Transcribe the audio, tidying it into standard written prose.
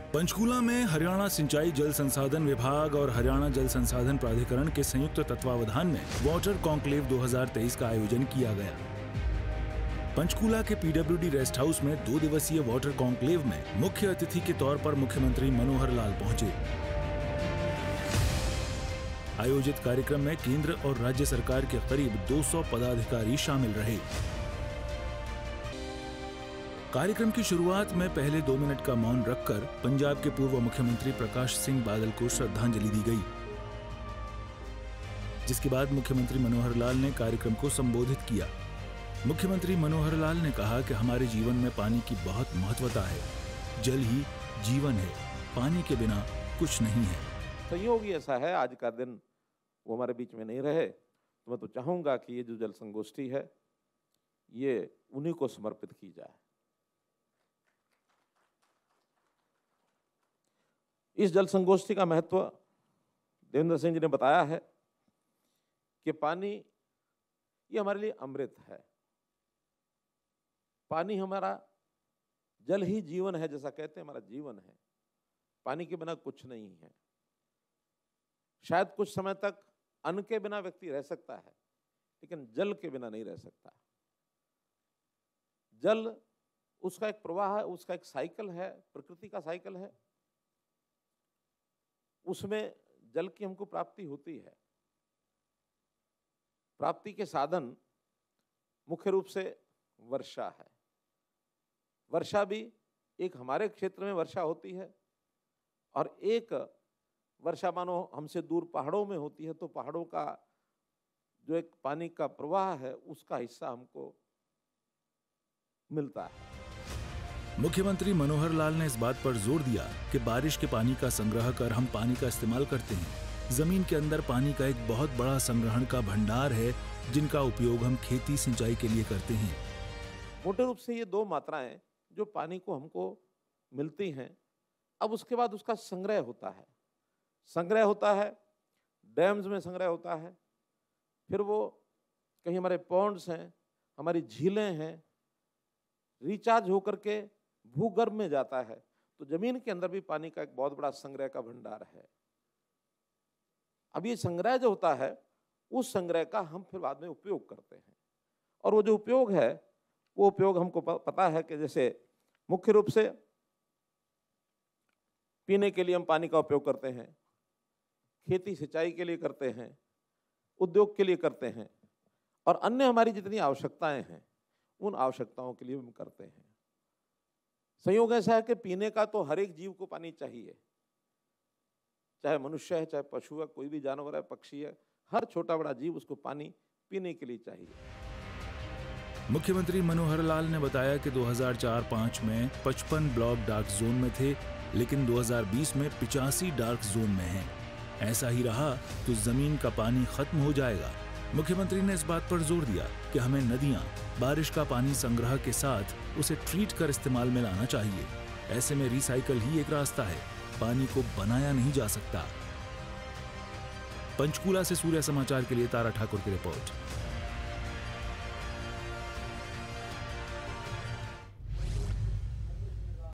पंचकूला में हरियाणा सिंचाई जल संसाधन विभाग और हरियाणा जल संसाधन प्राधिकरण के संयुक्त तत्वावधान में वाटर कॉन्क्लेव 2023 का आयोजन किया गया। पंचकूला के पीडब्ल्यूडी रेस्ट हाउस में 2 दिवसीय वाटर कॉन्क्लेव में मुख्य अतिथि के तौर पर मुख्यमंत्री मनोहर लाल पहुंचे। आयोजित कार्यक्रम में केंद्र और राज्य सरकार के करीब 200 पदाधिकारी शामिल रहे। कार्यक्रम की शुरुआत में पहले 2 मिनट का मौन रखकर पंजाब के पूर्व मुख्यमंत्री प्रकाश सिंह बादल को श्रद्धांजलि दी गई, जिसके बाद मुख्यमंत्री मनोहर लाल ने कार्यक्रम को संबोधित किया। मुख्यमंत्री मनोहर लाल ने कहा कि हमारे जीवन में पानी की बहुत महत्वता है। जल ही जीवन है, पानी के बिना कुछ नहीं है। संयोग ही ऐसा है, आज का दिन वो हमारे बीच में नहीं रहे, तो मैं तो चाहूंगा कि ये जो जल संगोष्ठी है ये उन्हीं को समर्पित की जाए। इस जल संगोष्ठी का महत्व देवेंद्र सिंह जी ने बताया है कि पानी ये हमारे लिए अमृत है। पानी हमारा, जल ही जीवन है, जैसा कहते हैं हमारा जीवन है। पानी के बिना कुछ नहीं है। शायद कुछ समय तक अन्न के बिना व्यक्ति रह सकता है, लेकिन जल के बिना नहीं रह सकता। जल उसका एक प्रवाह है, उसका एक साइकिल है, प्रकृति का साइकिल है। उसमें जल की हमको प्राप्ति होती है। प्राप्ति के साधन मुख्य रूप से वर्षा है। वर्षा भी एक हमारे क्षेत्र में वर्षा होती है और एक वर्षा मानो हमसे दूर पहाड़ों में होती है, तो पहाड़ों का जो एक पानी का प्रवाह है उसका हिस्सा हमको मिलता है। मुख्यमंत्री मनोहर लाल ने इस बात पर जोर दिया कि बारिश के पानी का संग्रह कर हम पानी का इस्तेमाल करते हैं। जमीन के अंदर पानी का एक बहुत बड़ा संग्रहण का भंडार है, जिनका उपयोग हम खेती सिंचाई के लिए करते हैं। मोटे रूप से ये 2 मात्राएं जो पानी को हमको मिलती हैं, अब उसके बाद उसका संग्रह होता है। संग्रह होता है, डैम्स में संग्रह होता है, फिर वो कहीं हमारे पॉन्ड्स हैं, हमारी झीलें हैं, रिचार्ज होकर के भूगर्भ में जाता है। तो जमीन के अंदर भी पानी का एक बहुत बड़ा संग्रह का भंडार है। अब ये संग्रह जो होता है, उस संग्रह का हम फिर बाद में उपयोग करते हैं। और वो जो उपयोग है, वो उपयोग हमको पता है कि जैसे मुख्य रूप से पीने के लिए हम पानी का उपयोग करते हैं, खेती सिंचाई के लिए करते हैं, उद्योग के लिए करते हैं, और अन्य हमारी जितनी आवश्यकताएं हैं उन आवश्यकताओं के लिए हम करते हैं। संयोग ऐसा है कि पीने का तो हर एक जीव को पानी चाहिए, चाहे मनुष्य है, चाहे पशु है, कोई भी जानवर है, पक्षी है, हर छोटा बड़ा जीव उसको पानी पीने के लिए चाहिए। मुख्यमंत्री मनोहर लाल ने बताया कि 2004-05 में 55 ब्लॉक डार्क जोन में थे, लेकिन 2020 में 85 डार्क जोन में हैं। ऐसा ही रहा तो जमीन का पानी खत्म हो जाएगा। मुख्यमंत्री ने इस बात पर जोर दिया कि हमें नदियां बारिश का पानी संग्रह के साथ उसे ट्रीट कर इस्तेमाल में लाना चाहिए। ऐसे में रिसाइकल ही एक रास्ता है, पानी को बनाया नहीं जा सकता। पंचकूला से सूर्य समाचार के लिए तारा ठाकुर की रिपोर्ट।